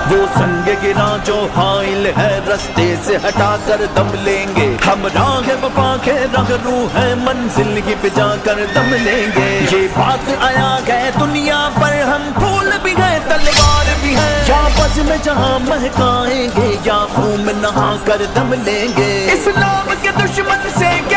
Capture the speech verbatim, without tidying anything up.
वो संग गिरा जो हाइल है रास्ते से हटा कर दम लेंगे। हम राह वफा के रंग रूह है मंजिल ही पे जाकर दम लेंगे। ये बात आया गए दुनिया पर हम फूल भी है तलवार भी है। या बस में जहाँ महकाएंगे या खून में नहा कर दम लेंगे। इस्लाम के दुश्मन से